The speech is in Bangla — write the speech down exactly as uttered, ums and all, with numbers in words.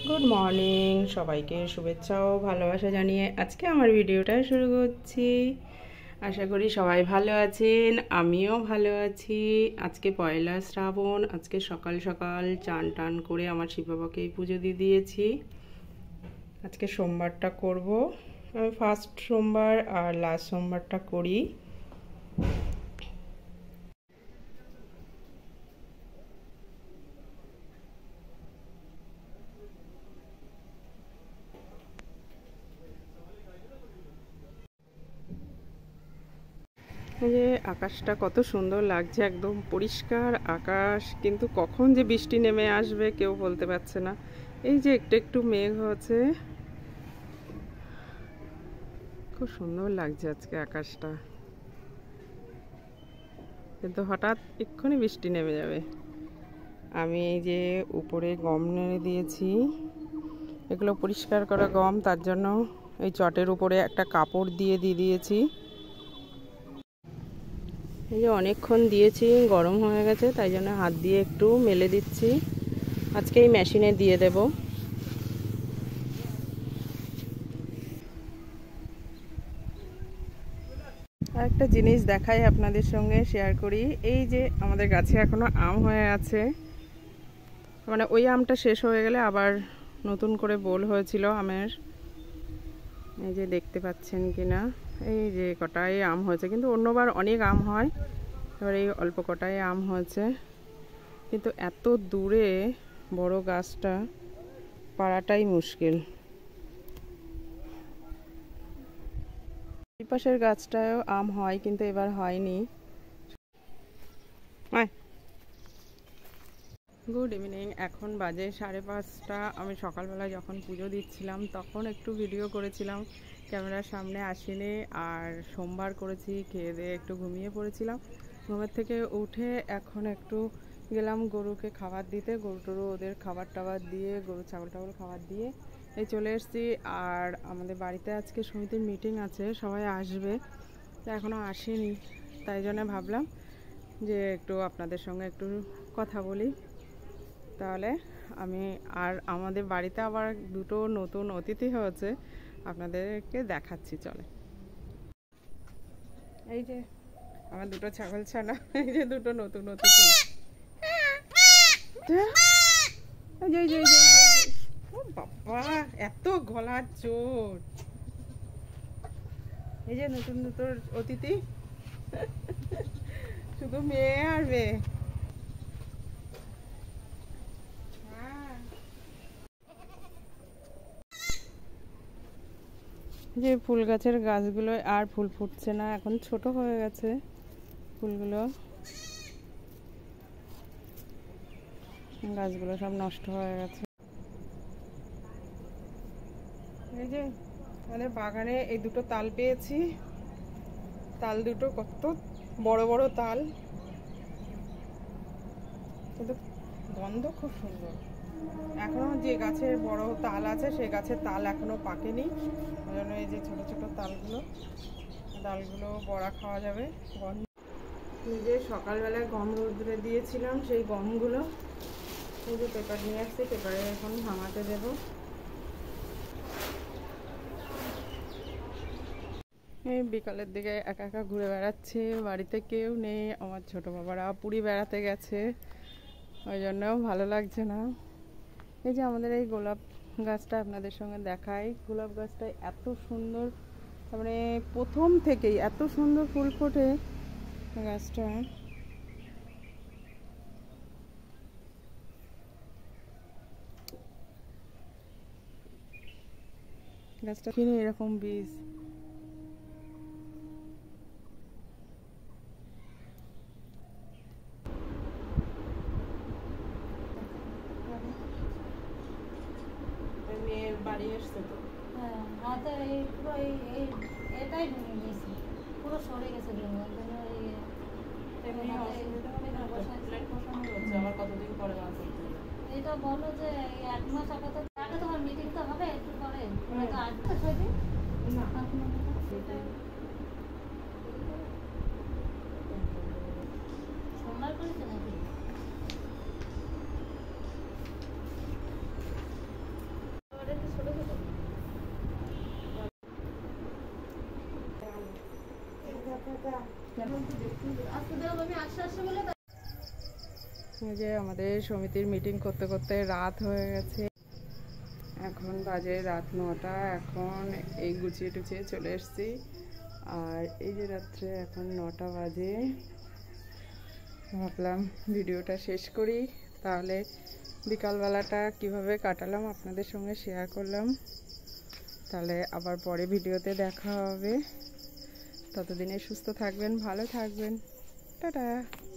গুড মর্নিং, সবাইকে শুভেচ্ছা ও ভালোবাসা জানিয়ে আজকে আমার ভিডিওটা শুরু করছি। আশা করি সবাই ভালো আছেন, আমিও ভালো আছি। আজকে পয়লা শ্রাবণ, আজকে সকাল সকাল চান টান করে আমার শিব বাবাকে পুজো দিয়ে দিয়েছি। আজকে সোমবারটা করব, আমি ফার্স্ট সোমবার আর লাস্ট সোমবারটা করি। যে আকাশটা কত সুন্দর লাগছে, একদম পরিষ্কার আকাশ, কিন্তু কখন যে বৃষ্টি নেমে আসবে কেউ বলতে পারছে না। এই যে একটু একটু মেঘ হচ্ছে, খুব সুন্দর লাগছে আজকে আকাশটা, কিন্তু হঠাৎ এক্ষুনি বৃষ্টি নেমে যাবে। আমি এই যে উপরে গম নেড়ে দিয়েছি, এগুলো পরিষ্কার করা গম, তার জন্য এই চটের উপরে একটা কাপড় দিয়ে দিয়ে দিয়েছি। এই যে অনেকক্ষণ দিয়েছি, গরম হয়ে গেছে, তাই জন্য হাত দিয়ে একটু মেলে দিচ্ছি। আজকে এই মেশিনে দিয়ে দেব। আর একটা জিনিস দেখাই আপনাদের সঙ্গে শেয়ার করি। এই যে আমাদের গাছে এখনো আম হয়ে আছে, মানে ওই আমটা শেষ হয়ে গেলে আবার নতুন করে বোল হয়েছিল আমের। এই যে দেখতে পাচ্ছেন কিনা, এই যে কটাই আম হয়েছে, কিন্তু অন্যবার অনেক আম হয়, এবার এই অল্প কটাই আম হয়েছে। কিন্তু এত দূরে বড় গাছটা পাড়াটাই মুশকিল। এই পাশের গাছটায়ও আম হয়, কিন্তু এবার হয়নি। গুড ইভিনিং, এখন বাজে সাড়ে পাঁচটা। আমি সকালবেলা যখন পুজো দিচ্ছিলাম তখন একটু ভিডিও করেছিলাম, ক্যামেরার সামনে আসিনি। আর সোমবার করেছি, খেয়ে দিয়ে একটু ঘুমিয়ে পড়েছিলাম। ঘুমের থেকে উঠে এখন একটু গেলাম গরুকে খাবার দিতে, গরু টরু ওদের খাবার টাবার দিয়ে, গরু ছাগল টাগল খাবার দিয়ে এই চলে এসেছি। আর আমাদের বাড়িতে আজকে সমিতির মিটিং আছে, সবাই আসবে, এখনও আসেনি, তাই জন্য ভাবলাম যে একটু আপনাদের সঙ্গে একটু কথা বলি। তাহলে আমি আর আমাদের বাড়িতে আবার দুটো নতুন অতিথি হয়েছে, আপনাদেরকে দেখাচ্ছি, চলে। এই যে আমার দুটো ছাগল ছানা, এই যে দুটো নতুন অতিথি। ও বাবা, এত গলার চোট। এই যে নতুন নতুন অতিথি, শুধু মেয়ে আর মেয়ে। যে ফুল গাছের গাছগুলো আর ফুল ফুটছে না, এখন ছোট হয়ে গেছে ফুলগুলো, গাছগুলো সব নষ্ট হয়ে গেছে। এই যে আমাদের বাগানে এই দুটো তাল পেয়েছি, তাল দুটো কত বড় বড় তাল, কিন্তু গন্ধ খুব সুন্দর। এখনো যে গাছের বড় তাল আছে সেই গাছের তাল এখনো পাকেনি, ওই জন্য এই যে ছোট ছোট তালগুলো, ডালগুলো বড়া খাওয়া যাবে। গন্ধ, যে সকালবেলায় গম রোদ্রে দিয়েছিলাম সেই গমগুলো, এই যে পেপার নিয়ে আসছি, পেপারে এখন ভাঙাতে দেবো। এই বিকালের দিকে একা একা ঘুরে বেড়াচ্ছে, বাড়িতে কেউ নেই, আমার ছোট বাবারা পুরী বেড়াতে গেছে, ওই জন্যও ভালো লাগছে না। এই যে আমাদের এই গোলাপ গাছটা আপনাদের সঙ্গে দেখাই, গোলাপ গাছটা এত সুন্দর, মানে প্রথম থেকেই এত সুন্দর ফুল ফোটে গাছটা। গাছটা কিনে এরকম বীজ, মেয়ের বাড়ি এসছে তো, হ্যাঁ হাতে এই পুরো এই এই এটাই ভেঙে গেছে, পুরো সরে গেছে ভেঙে। এমনি অসুবিধা হবে না, প্লেট বসানো হচ্ছে, আবার কতদিন পরে মাছ হচ্ছে। এইটা বলো যে এই এক মাস আগে তো আগে তোমার মিটিং তো হবে একটু পরে, তো আসবে ছবি না সোমবার করেছে নাকি? এই যে আমাদের সমিতির মিটিং করতে করতে রাত হয়ে গেছে, এখন বাজে রাত নটা। এখন এই গুছিয়ে টুছিয়ে চলে এসেছি, আর এই যে রাত্রে এখন নটা বাজে। ভাবলাম ভিডিওটা শেষ করি, তাহলে বিকালবেলাটা কিভাবে কাটালাম আপনাদের সঙ্গে শেয়ার করলাম। তাহলে আবার পরে ভিডিওতে দেখা হবে। ততদিনে সুস্থ থাকবেন, ভালো থাকবেন, টাটা।